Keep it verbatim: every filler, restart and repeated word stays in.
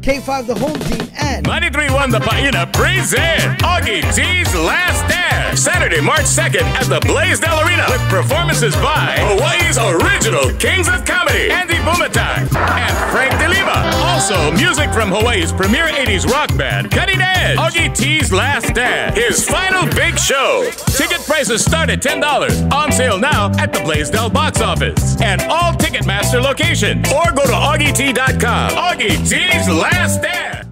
K five The Home Team, and ninety-three point one The Paina present Augie T's Last Dance, Saturday, March second at the Blaisdell Arena, with performances by Hawaii's original Kings of Comedy, Andy Bumatai and Frank De Lima. Also, music from Hawaii's premier eighties rock band, Cutting Edge. Augie T's Last Dance, his final big show. Ticket prices start at ten dollars. On sale now at the Blaisdell box office and all Ticketmaster locations. Or go to Augie T dot com. Augie T's Last Dance.